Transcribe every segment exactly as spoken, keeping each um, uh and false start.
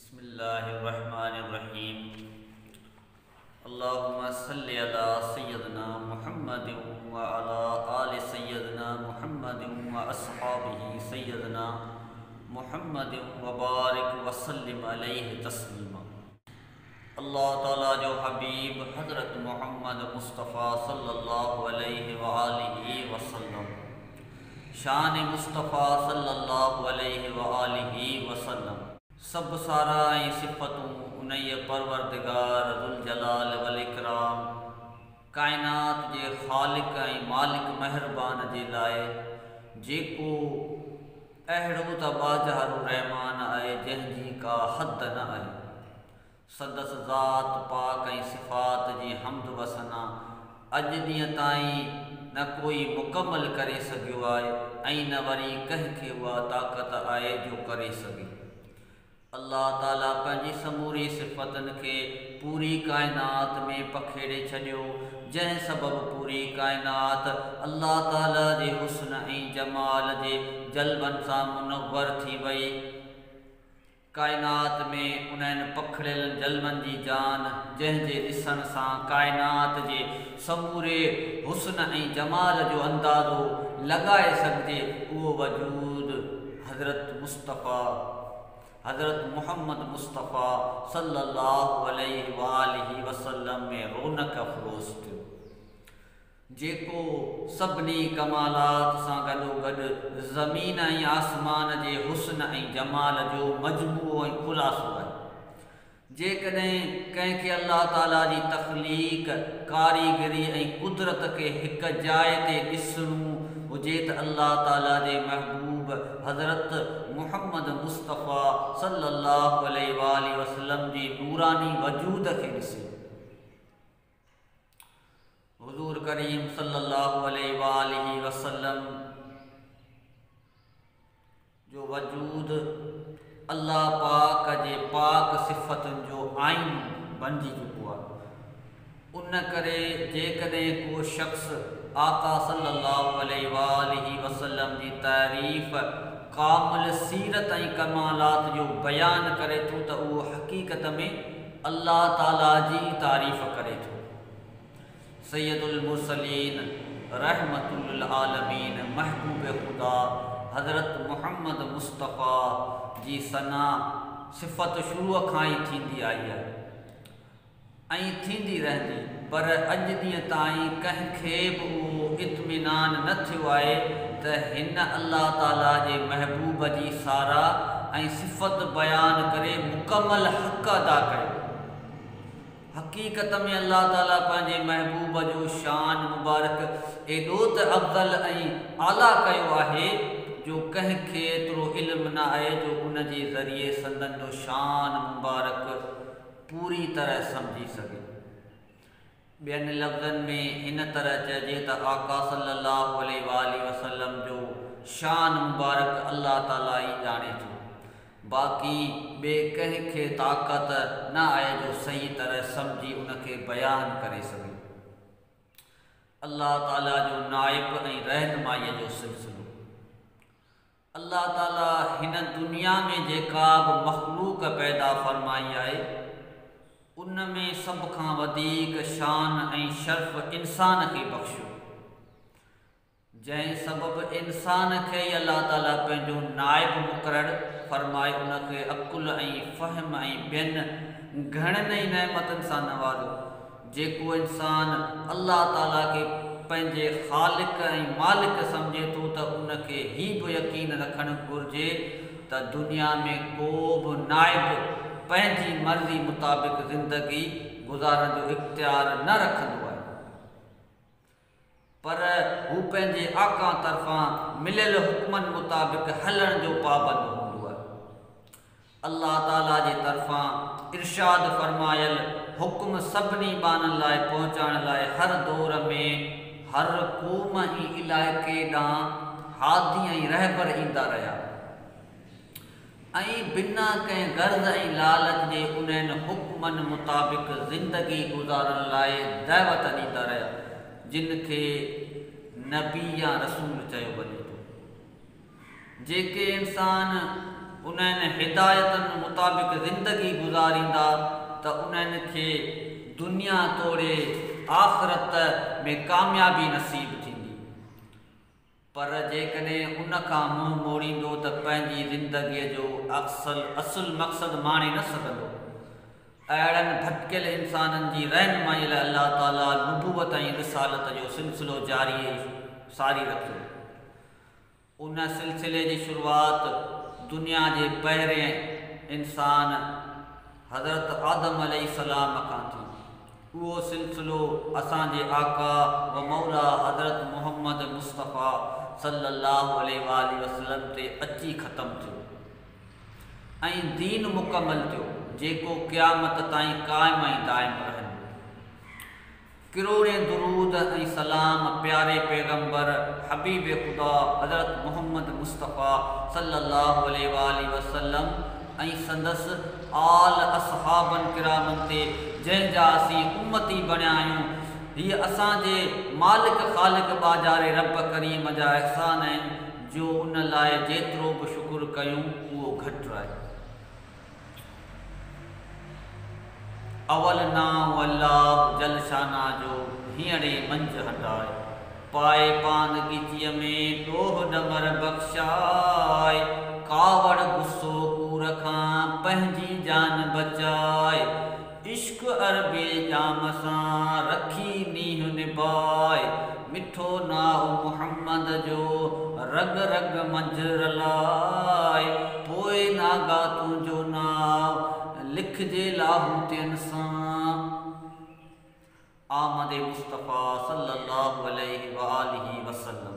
बिस्मिल्लाहिर्रहमानिर्रहीम। अल्लाहुम्मा सल्लि अला सय्यदना मुहम्मद व अला आलि सय्यदना मुहम्मद व अस्हाबिही सय्यदना मुहम्मद व बारिक व सल्लिम अलैहि तस्लीमा। अल्लाह ताला जो हबीब हज़रत मुहम्मद मुस्तफ़ा सल्लल्लाहु अलैहि व आलिहि वसल्लम, शान मुस्तफ़ा सल्लल्लाहु अलैहि व आलिहि वसल्लम, सब सारा ऐं सिफ़तूं उन्हीअ परवरदिगार ज़ुल जलाल वल इकराम कायनात जे ख़ालिक ऐं मालिक महिरबान जे लाइ, जेको अहिड़ो त बाजहारो रहमान आहे जंहिंजी का हद न आहे। सदस ज़ात पाक ऐं सिफ़ात जी हम्द व सना अॼु ॾींहं ताईं न कोई मुकमल करे सघियो आहे ऐं न वरी कंहिंखे उहा ताक़त आहे जो करे सघे। अल्लाह ताला पंहिंजी समूरी सिफ़तनि खे पूरी कायनात में पखेड़े छॾियो, जंहिं सबबु पूरी कायनात अल्लाह ताला जे हुस्न ऐं जमाल जे जलवनि सां मुनव्वर थी वई। कायनात में उन्हनि पखड़ियल जलवनि जी जान जंहिंजे ॾिसण सां कायनात जे समूरे हुस्न ऐं जमाल जो अंदाज़ो लॻाए सघिजे, उहो वजूद हज़रत मुस्तफ़ा हज़रत मुहम्मद मुस्तफ़ा सल्लल्लाहु अलैहि व आलिहि वसल्लम में रौनक अफ़रोज़ थियो, जेको सभिनी कमालात सां गॾोगॾु ज़मीन ऐं आसमान जे हुस्न ऐं जमाल जो मजमूओ ऐं ख़ुलासो आहे। जेकॾहिं कंहिंखे अल्लाह ताला जी तख़लीक़, कारीगरी ऐं कुदरत खे हिक जाइ ते ॾिसणो हुजे त अल्लाह ताला जे महबूब हज़रत मुहम्मद मुस्तफ़ा सल्लल्लाहु अलैहि व आलिहि वसल्लम जी नूरानी वजूद खे ॾिसे। हुज़ूर करीम सल्लल्लाहु अलैहि व आलिहि वसल्लम जो वजूद अल्लाह पाक जे पाक सिफ़तुनि जो आइन बणिजी चुको आहे। उन करे जेकॾहिं को शख़्स आका सल्लल्लाहु अलैहि व आलिहि वसल्लम जी तारीफ़, कामिल सीरत ऐं कमालात जो बयान करे थो त उहो हक़ीक़त में अल्लाह ताला जी तारीफ़ करे थो। सैयदुल मुरसलीन रहमतुल लिल आलमीन महबूब खुदा हज़रत मुहम्मद मुस्तफ़ा जी सना सिफ़त शुरूअ खां ई थींदी आई आहे ऐं थींदी रहंदी, पर अॼु ॾींहं ताईं कंहिंखे बि उहो इत्मीनान न थियो आहे त हिन अल्लाह ताला जे महबूब जी सारा ऐं सिफ़त बयान करे मुकमल हक़ अदा कयो। हक़ीक़त में अल्लाह ताला पंहिंजे महबूब जो शान मुबारक एॾो त अफ़ज़ल ऐं आला कयो आहे जो कंहिंखे एतिरो इल्मु न आहे जो उन जे ज़रिए संदन जो शान मुबारक पूरी तरह सम्झी सघे। ॿियनि लफ़्ज़नि में इन तरह चइजे त आका सल्लल्लाहु अलैहि व आलिहि वसल्लम जो शान मुबारक अल्लाह ताला ई ॼाणे थो, बाक़ी ॿिए कंहिंखे ताक़त न आहे जो सही तरह सम्झी उनखे बयान करे सघे। अल्लाह ताला जो नाइब ऐं रहनुमाईअ जो सिलसिलो। अल्लाह ताला हिन दुनिया में जेका बि मख़लूक़ पैदा फरमाई आहे, उन में सभ खां वधीक शान ऐं शर्फ़ इंसान खे बख़्शियो, जंहिं सबबु इंसान खे ई अल्लाह ताला पंहिंजो नाइब मुक़ररु फरमाए, उनखे अक़ुल ऐं फ़हम ऐं ॿियनि घणनि ई नेमतनि सां नवाज़ो। जेको इंसान अल्लाह ताला खे पंहिंजे ख़ालिक ऐं मालिक सम्झे थो त उनखे ही बि यकीन रखणु घुरिजे त दुनिया में को बि नाइब पंहिंजी मर्ज़ी मुताबिक़ ज़िंदगी गुज़ारण जो इख़्तियार न रखंदो आहे, पर हू पंहिंजे आका तरफ़ां मिलियल हुक्मनि मुताबिक़ हलण जो पाबंद हूंदो आहे। अल्लाह ताला जे तरफ़ां इरशाद फरमायल हुक्म सभिनी ॿाननि लाइ पहुचाइण लाइ हर दौर में हर क़ौम ऐं इलाइक़े ॾांहुं हादी ऐं रहबर ईंदा रहिया ऐं बिना कंहिं गर्ज़ ऐं लालच जे उन्हनि हुक्मनि मुताबिक़ ज़िंदगी गुज़ारण लाइ दावत ॾींदा रहिया, जिन खे नबी या रसूल चयो वञे थो। जेके इंसान उन्हनि हिदायतनि मुताबिक़ ज़िंदगी गुज़ारींदा त उन्हनि खे दुनिया तोड़े आख़िरत में कामयाबी नसीब थींदी। पर जेकॾहिं उन खां मुंहुं मोड़ींदो त पंहिंजी ज़िंदगीअ जो अक्सल असुल मक़सदु माणे न सघंदो। अहिड़नि भटकियल इंसाननि जी रहनुमाई लाइ अल्लाह ताला नुबुवत ऐं रिसालत जो सिलसिलो जारी सारी रखियो। उन सिलसिले जी शुरूआति दुनिया जे पहिरें इंसान हज़रत आदम अलैहिस्सलाम खां थी। उहो सिलसिलो असांजे आका व मौला हज़रत मुहम्मद मुस्तफ़ा सल्लल्लाहु अलैहि वसल्लम ते अची ख़तमु थियो ऐं दीन मुकमल थियो जेको क़यामत ताईं क़ाइम ऐं दाइम रहंदो। किरोड़े दुरूद ऐं सलाम प्यारे पैगंबर हबीब ख़ुदा हज़रत मुहम्मद मुस्तफ़ा सल्लल्लाहु अलैहि वसल्लम ऐं संदसि आल असहाबन किरामन ते जंहिंजा असीं उम्मती बणिया आहियूं। हीअ असांजे मालिक ख़ालिक बाजारे रब करीम जा अहसान आहिनि जो उन लाइ जेतिरो बि शुकुर कयूं उहो घटि आहे। अवल नाम अल्लाह जलशाना जो हींअरे मंझ हटाए पाए पान गिचीअ में डोह डमर बख़्शाए कावड़ गुस्सो कूर खां पंहिंजी जान बचाए इश्क अरबे जाम सां रखी नीह निभाए मिठो नाव मुहम्मद जो रग रग मंझ रलाए पोइ नागा तुंहिंजो नाव लिखजे लाहूतियुनि सां। आमद मुस्तफ़ा सल्लल्लाहु अलैहि वालिहि वसल्लम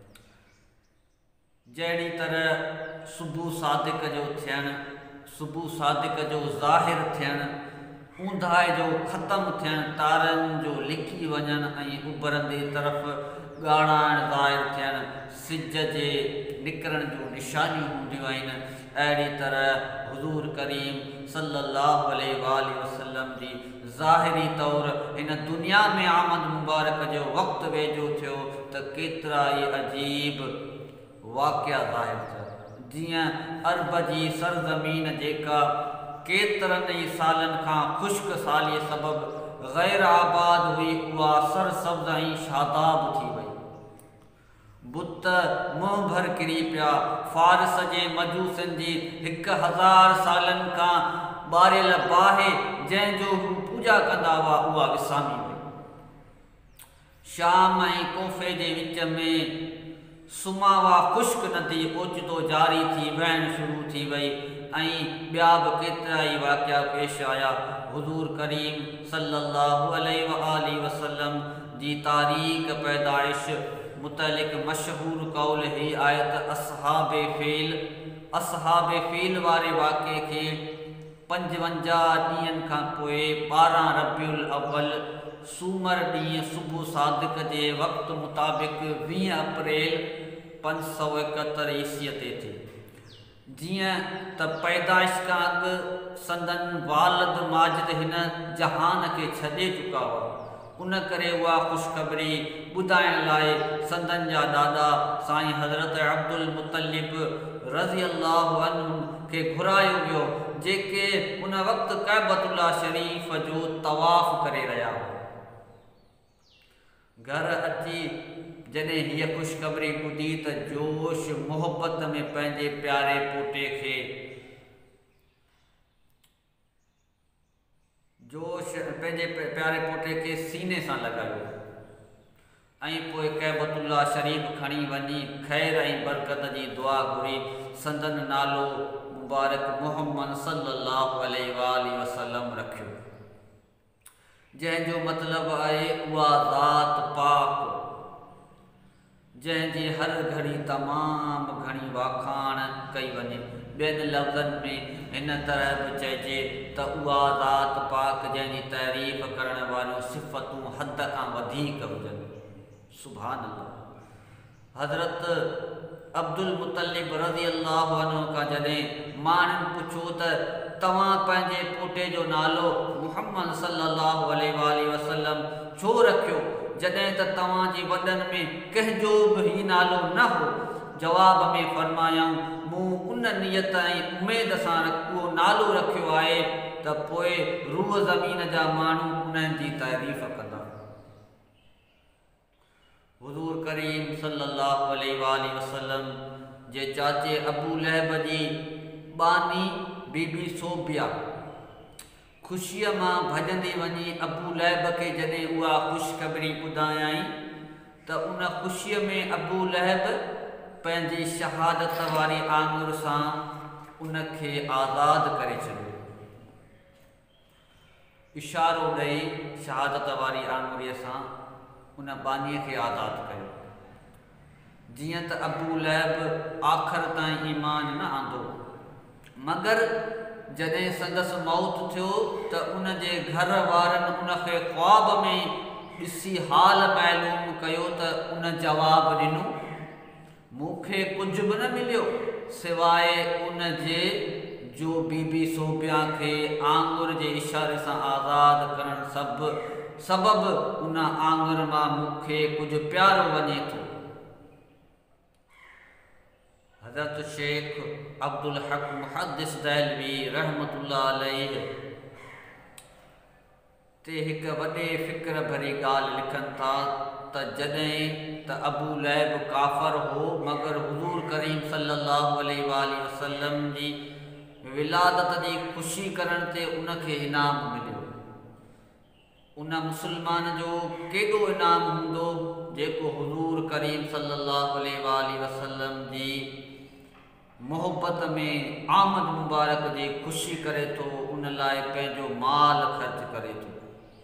जहिड़ी तरह सुबुह सादिक जो थियणु सुबुह सादिक जो ज़ाहिर थियणु ऊंधाए जो ख़तमु थियणु तारनि जो लिकी वञणु ऐं उभरंदे तरफ़ ॻाढ़ाइण ज़ाहिर थियणु सिज जे निकिरण जूं निशानियूं हूंदियूं आहिनि। अहिड़ी तरह हुज़ूर करीम सल्लल्लाहु अलैहि वसल्लम जी ज़ाहिरी तौर हिन दुनिया में आमद मुबारक जो वक़्तु वेझो थियो त केतिरा ई अजीब वाक़िया ज़ाहिर थिया। जीअं अरब जी सरज़मीन जेका केतिरनि ई सालनि खां ख़ुश्क सालीअ सबबि ग़ैर आबाद हुई उहा सरसब्ज़ ऐं शादाब थी वई। बुत मुंहुं भर किरी पिया। फारस जे मजूसनि जी हिकु हज़ार सालनि खां ॿारियल बाहि जंहिंजो हू पूॼा कंदा हुआ उहा विसामी वई। शाम ऐं कोफ़े जे विच में सुमावा ख़ुश्क नदी ओचितो जारी थी वहणु शुरू थी वई ऐं ॿिया बि केतिरा ई वाक़िया पेश आया। हुज़ूर करीम सल्लल्लाहु अलैहि वसल्लम जी तारीख़ पैदाइश मुतलिक मशहूर कौल ही आहे त असहाबे फ़ील असहाबे फ़ील वारे वाक़े खे पंजवंजाह ॾींहंनि खां पोइ ॿारहं रबीउल अव्वल सूमर ॾींहुं सुबुह सादिक जे वक़्तु मुताबिक़ वीह अप्रैल पंज सौ एकहतरि ईसीअ ते थी। जीअं त पैदाइश खां अॻु संदन वालिद माजिद हिन जहान खे छॾे चुका हुआ। उन करे उहा ख़ुशख़बरी ॿुधाइण लाइ संदन जा ॾाॾा साईं हज़रत अब्दुल मुतलिब रज़ी अल्लाहु अन्हु खे घुरायो वियो जेके उन वक़्तु कैबतुल्ला शरीफ़ जो तवाफ़ करे रहिया हुआ। घर अची जॾहिं हीअ ख़ुशख़बरी ॿुधी त जोश मोहबत में पंहिंजे प्यारे पोटे खे जोश पंहिंजे प्यारे पोटे खे सीने सां लॻायो ऐं पोइ कैबतुल्ला शरीफ़ खणी वञी ख़ैर ऐं बरकत जी दुआ घुरी संदन नालो मुबारक मुहम्मद सल्लल्लाहु अलैहि वसल्लम रखियो जंहिंजो मतिलबु आहे उहा ज़ात पाक जंहिंजी हर घड़ी तमामु घणी वाखाण कई वञे। ॿियनि लफ़्ज़नि में हिन तरह बि चइजे त उहा ज़ात पाक जंहिंजी तारीफ़ करण वारियूं सिफ़तूं हद खां वधीक हुजनि। सुभान अल्लाह। हज़रत अब्दुल मुतलिब रज़ी अल्लाहु अन्हु खां जॾहिं माण्हुनि पुछो त तव्हां पंहिंजे पोटे जो नालो मुहम्मद सल्लल्लाहु अलैहि वसल्लम छो रखियो जॾहिं त तव्हांजे वॾनि में कंहिंजो बि ही नालो न हो। जवाब में फरमायाऊं मूं उन नियत ऐं उमेद सां उहो नालो रखियो आहे त पोइ रूह ज़मीन जा माण्हू उन्हनि जी तारीफ़ कंदा। हुज़ूर करीम सल्लल्लाहु अलैहि वसल्लम जे चाचे अबू लहब जी बानी बीबी सोबिया ख़ुशीअ मां भॼंदी वञी अबू लहब खे जॾहिं उहा ख़ुशख़बरी ॿुधायई त उन ख़ुशीअ में अबू लहब पंहिंजी शहादत वारी आङुर सां उनखे आज़ादु करे छॾियो, इशारो ॾेई शहादत वारी आङुरीअ सां उन बानीअ खे आज़ादु कयो। जीअं त अबू लहब आख़िर ताईं ईमान न आंदो, मगर जॾहिं संदसि मौत थियो त उन जे घर वारनि उनखे ख्वाब में ॾिसी हाल मालूम कयो त उन जवाबु ॾिनो, मूंखे कुझु बि न मिलियो सिवाइ उन जे जो बीबी सोबिया खे आङुर जे इशारे सां आज़ादु करणु सभु सबबु उन आङुर मां मूंखे कुझु प्यारो वञे थो। हज़रत शेख अब्दुल हक मुहद्दिस दहलवी रहमतुल्लाह अलैह ते हिकु वॾे फ़िक्र भरी ॻाल्हि लिखनि था त जॾहिं त अबू लहब काफ़र हो मगर हुज़ूर करीम सल्लल्लाहु अलैहि वसल्लम जी विलादत जी ख़ुशी करण ते उनखे इनाम मिलियो। उन मुसलमान जो केॾो इनाम हूंदो जेको हुज़ूर करीम सल्लल्लाहु अलैहि वसल्लम जी मोहब्बत में आमद मुबारक जी ख़ुशी करे थो, उन लाइ पंहिंजो माल ख़र्च करे थो।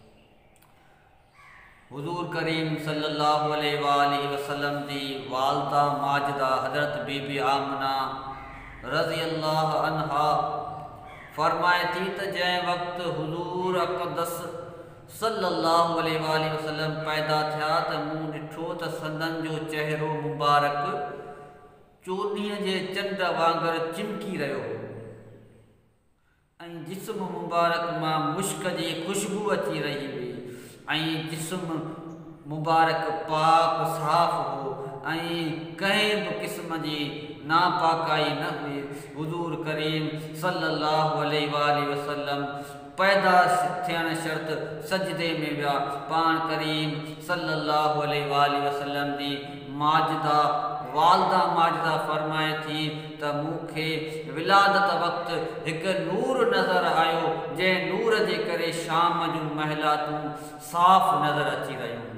हुज़ूर करीम सल्लल्लाहु अलैहि वसल्लम जी वालदा माजिदा हज़रत बीबी आमना रज़ी अल्लाह अन्हा फरमाए थी त जंहिं वक़्तु हुज़ूर अक़दस सल्लल्लाहु अलैहि वसल्लम पैदा थिया त मूं ॾिठो त संदन जो चहिरो मुबारक चोॾीअ जे चंड वांगुरु चिमकी रहियो हो ऐं जिस्म मुबारक मां मुश्क जी ख़ुशबू अची रही हुई ऐं जिस्म मुबारक पाक साफ़ हो ऐं कंहिं बि क़िस्म जी नापाकाई न हुई। हुज़ूर करीम सल्लल्लाहु अलैहि वसल्लम पैदा थियण शर्त सजदे में विया। पाण करीम सल्लल्लाहु अलैहि वसल्लम जी माजिदा वालदा माजिदा फरमाए थी त मूंखे विलादत वक़्तु हिकु नूर नज़र आयो जंहिं नूर जे करे शाम जूं महिलातूं साफ़ नज़र अची रहियूं।